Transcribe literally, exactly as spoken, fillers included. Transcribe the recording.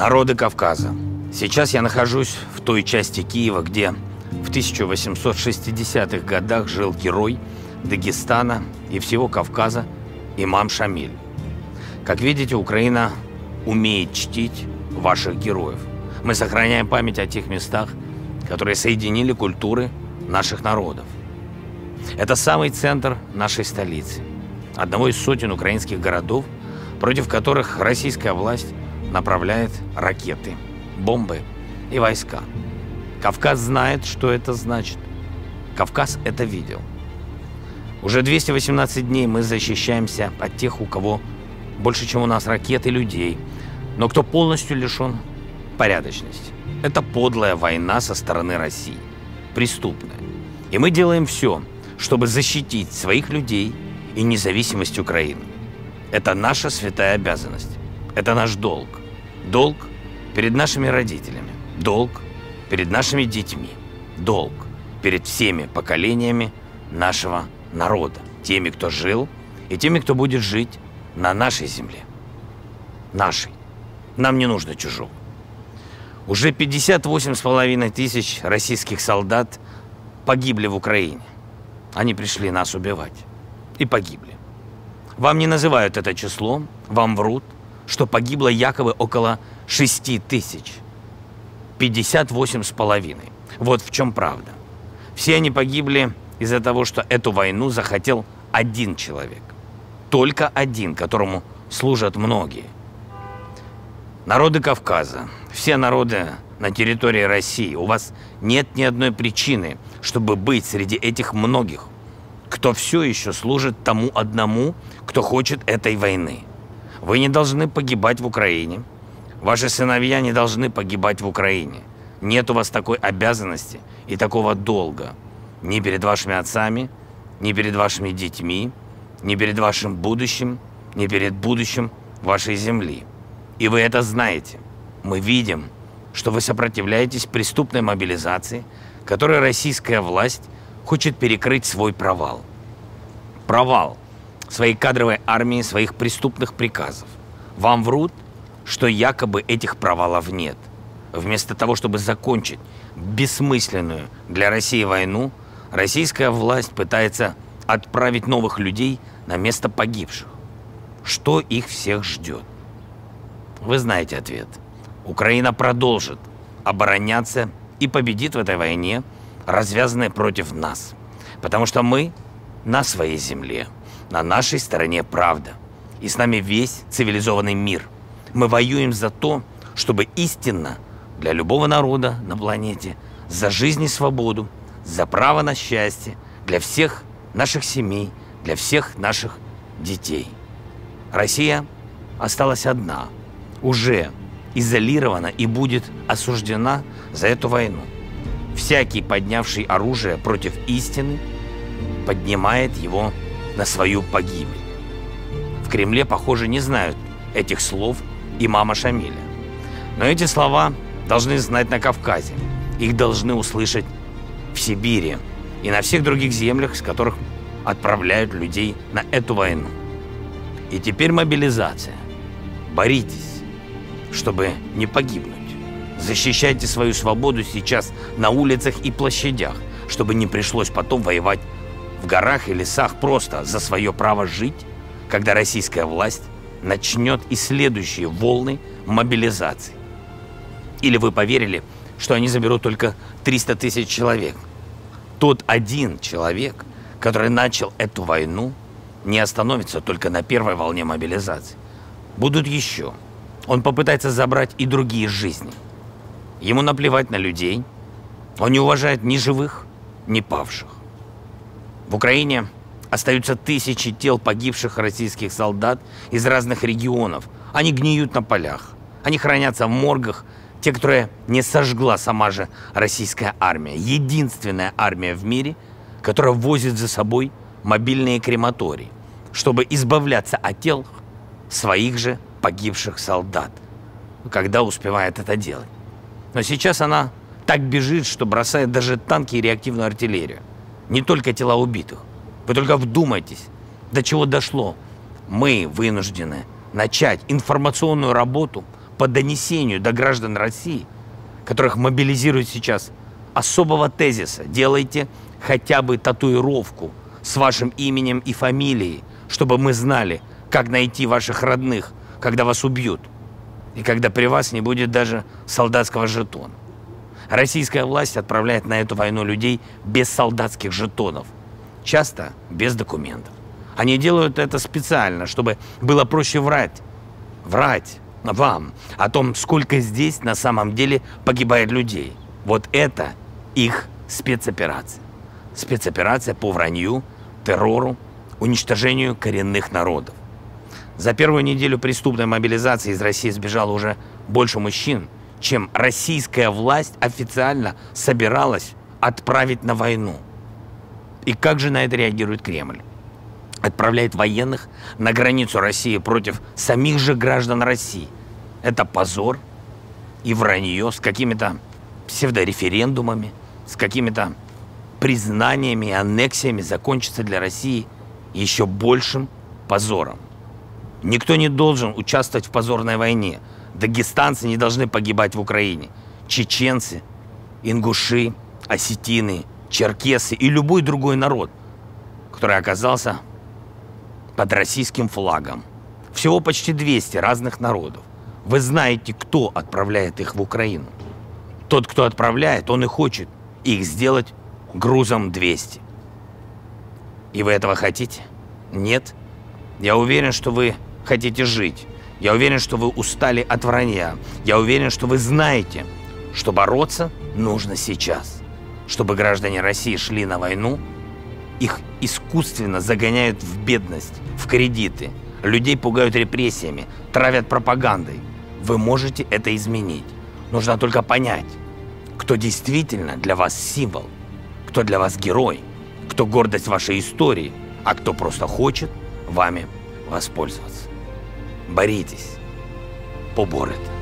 Народы Кавказа. Сейчас я нахожусь в той части Киева, где в тысяча восемьсот шестидесятых годах жил герой Дагестана и всего Кавказа имам Шамиль. Как видите, Украина умеет чтить ваших героев. Мы сохраняем память о тех местах, которые соединили культуры наших народов. Это самый центр нашей столицы, одного из сотен украинских городов, против которых российская власть направляет ракеты, бомбы и войска. Кавказ знает, что это значит. Кавказ это видел. Уже двести восемнадцать дней мы защищаемся от тех, у кого больше, чем у нас, ракет и людей, но кто полностью лишен порядочности. Это подлая война со стороны России, преступная. И мы делаем все, чтобы защитить своих людей и независимость Украины. Это наша святая обязанность. Это наш долг. Долг перед нашими родителями. Долг перед нашими детьми. Долг перед всеми поколениями нашего народа. Теми, кто жил, и теми, кто будет жить на нашей земле. Нашей. Нам не нужно чужого. Уже пятьдесят восемь с половиной тысяч российских солдат погибли в Украине. Они пришли нас убивать. И погибли. Вам не называют это число, вам врут, что погибло якобы около шести тысяч. пятьдесят восемь с половиной. Вот в чем правда. Все они погибли из-за того, что эту войну захотел один человек. Только один, которому служат многие. Народы Кавказа, все народы на территории России, у вас нет ни одной причины, чтобы быть среди этих многих, кто все еще служит тому одному, кто хочет этой войны. Вы не должны погибать в Украине. Ваши сыновья не должны погибать в Украине. Нет у вас такой обязанности и такого долга. Ни перед вашими отцами, ни перед вашими детьми, ни перед вашим будущим, ни перед будущим вашей земли. И вы это знаете. Мы видим, что вы сопротивляетесь преступной мобилизации, которой российская власть хочет перекрыть свой провал. Провал своей кадровой армии, своих преступных приказов. Вам врут, что якобы этих провалов нет. Вместо того, чтобы закончить бессмысленную для России войну, российская власть пытается отправить новых людей на место погибших. Что их всех ждет? Вы знаете ответ. Украина продолжит обороняться и победит в этой войне, развязанной против нас. Потому что мы на своей земле, на нашей стороне правда. И с нами весь цивилизованный мир. Мы воюем за то, чтобы истинно для любого народа на планете, за жизнь и свободу, за право на счастье, для всех наших семей, для всех наших детей. Россия осталась одна, уже изолирована и будет осуждена за эту войну. Всякий, поднявший оружие против истины, поднимает его на свою погибель. В Кремле, похоже, не знают этих слов имама Шамиля. Но эти слова должны знать на Кавказе. Их должны услышать в Сибири и на всех других землях, с которых отправляют людей на эту войну. И теперь мобилизация. Боритесь, чтобы не погибнуть. Защищайте свою свободу сейчас на улицах и площадях, чтобы не пришлось потом воевать в горах и лесах просто за свое право жить, когда российская власть начнет и следующие волны мобилизации. Или вы поверили, что они заберут только триста тысяч человек? Тот один человек, который начал эту войну, не остановится только на первой волне мобилизации. Будут еще. Он попытается забрать и другие жизни. Ему наплевать на людей. Он не уважает ни живых, ни павших. В Украине остаются тысячи тел погибших российских солдат из разных регионов. Они гниют на полях. Они хранятся в моргах. Те, которые не сожгла сама же российская армия. Единственная армия в мире, которая возит за собой мобильные крематории, чтобы избавляться от тел своих же погибших солдат, когда успевает это делать. Но сейчас она так бежит, что бросает даже танки и реактивную артиллерию. Не только тела убитых. Вы только вдумайтесь, до чего дошло. Мы вынуждены начать информационную работу по донесению до граждан России, которых мобилизируют сейчас, особого тезиса: делайте хотя бы татуировку с вашим именем и фамилией, чтобы мы знали, как найти ваших родных, когда вас убьют, и когда при вас не будет даже солдатского жетона. Российская власть отправляет на эту войну людей без солдатских жетонов, часто без документов. Они делают это специально, чтобы было проще врать. Врать вам о том, сколько здесь на самом деле погибает людей. Вот это их спецоперация. Спецоперация по вранью, террору, уничтожению коренных народов. За первую неделю преступной мобилизации из России сбежало уже больше мужчин, чем российская власть официально собиралась отправить на войну. И как же на это реагирует Кремль? Отправляет военных на границу России против самих же граждан России. Это позор и вранье с какими-то псевдореферендумами, с какими-то признаниями и аннексиями закончится для России еще большим позором. Никто не должен участвовать в позорной войне. Дагестанцы не должны погибать в Украине. Чеченцы, ингуши, осетины, черкесы и любой другой народ, который оказался под российским флагом. Всего почти двести разных народов. Вы знаете, кто отправляет их в Украину. Тот, кто отправляет, он и хочет их сделать грузом двести. И вы этого хотите? Нет? Я уверен, что вы хотите жить. Я уверен, что вы устали от вранья. Я уверен, что вы знаете, что бороться нужно сейчас. Чтобы граждане России шли на войну, их искусственно загоняют в бедность, в кредиты. Людей пугают репрессиями, травят пропагандой. Вы можете это изменить. Нужно только понять, кто действительно для вас символ, кто для вас герой, кто гордость вашей истории, а кто просто хочет вами воспользоваться. Боритесь, поборете.